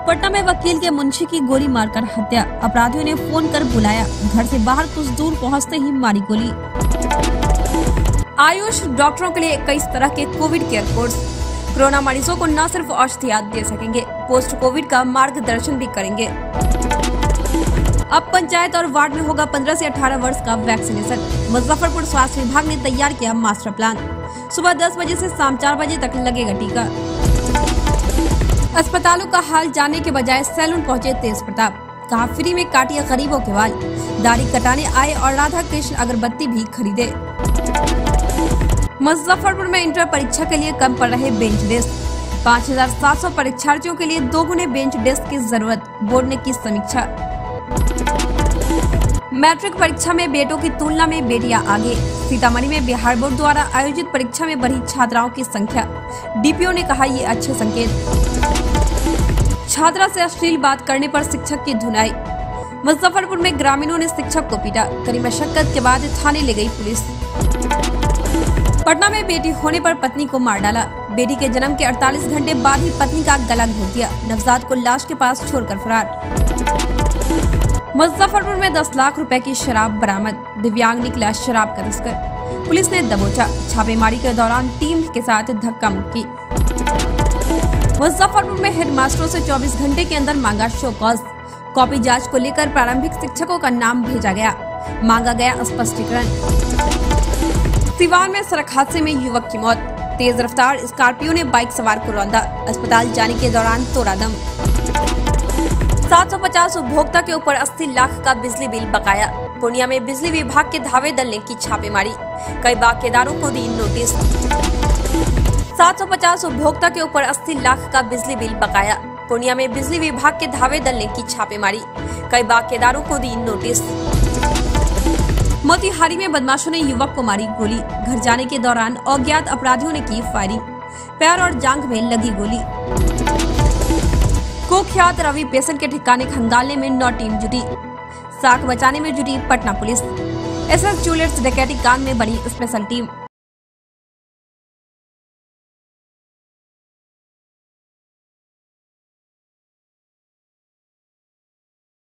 पटना में वकील के मुंशी की गोली मारकर हत्या। अपराधियों ने फोन कर बुलाया, घर से बाहर कुछ दूर पहुंचते ही मारी गोली। आयुष डॉक्टरों के लिए 21 तरह के कोविड केयर कोर्स। कोरोना मरीजों को न सिर्फ औषधियाँ दे सकेंगे, पोस्ट कोविड का मार्गदर्शन भी करेंगे। अब पंचायत और वार्ड में होगा 15 से 18 वर्ष का वैक्सीनेशन। मुजफ्फरपुर स्वास्थ्य विभाग ने तैयार किया मास्टर प्लान। सुबह 10 बजे से शाम 4 बजे तक लगेगा टीका। अस्पतालों का हाल जानने के बजाय सैलून पहुंचे तेज प्रताप। कहा फ्री में काटिए गरीबों के बाल। दाढ़ी कटाने आए और राधा कृष्ण अगरबत्ती भी खरीदे। मुजफ्फरपुर में इंटर परीक्षा के लिए कम पड़ रहे बेंच डेस्क। 5700 परीक्षार्थियों के लिए 2 गुने बेंच डेस्क की जरूरत, बोर्ड ने की समीक्षा। मैट्रिक परीक्षा में बेटों की तुलना में बेटियां आगे। सीतामढ़ी में बिहार बोर्ड द्वारा आयोजित परीक्षा में बढ़ी छात्राओं की संख्या। डीपीओ ने कहा ये अच्छे संकेत। छात्रा से अश्लील बात करने पर शिक्षक की धुनाई। मुजफ्फरपुर में ग्रामीणों ने शिक्षक को पीटा। कड़ी मशक्कत के बाद थाने ले गई पुलिस। पटना में बेटी होने पर पत्नी को मार डाला। बेटी के जन्म के 48 घंटे बाद ही पत्नी का गला घोंट दिया। नवजात को लाश के पास छोड़कर फरार। मुजफ्फरपुर में 10 लाख रुपए की शराब बरामद। दिव्यांग निकला शराब का तस्कर। पुलिस ने दबोचा। छापेमारी के दौरान टीम के साथ धक्का मुक्की। मुजफ्फरपुर में हेडमास्टरों से 24 घंटे के अंदर मांगा शो कॉज। कॉपी जांच को लेकर प्रारंभिक शिक्षकों का नाम भेजा गया। मांगा गया स्पष्टीकरण। सिवान में सड़क हादसे में युवक की मौत। तेज रफ्तार स्कॉर्पियो ने बाइक सवार को रौंदा। अस्पताल जाने के दौरान तोड़ा दम। 750 उपभोक्ता के ऊपर 80 लाख का बिजली बिल बकाया। पूर्णिया में बिजली विभाग के धावे दल ने की छापेमारी। कई बाकीदारों को दी नोटिस। 750 उपभोक्ता के ऊपर 80 लाख का बिजली बिल बकाया। पूर्णिया में बिजली विभाग के धावे दल ने की छापेमारी। कई बाकीदारों को दी नोटिस। मोतिहारी में बदमाशों ने युवक को मारी गोली। घर जाने के दौरान अज्ञात अपराधियों ने की फायरिंग। पैर और जांघ में लगी गोली। कुख्यात रवि पेशेंट के ठिकाने खंगालने में 9 टीम जुटी। साख बचाने में जुटी पटना पुलिस। एसएस ज्वेलर्स डकैती कांड में बनी स्पेशल टीम।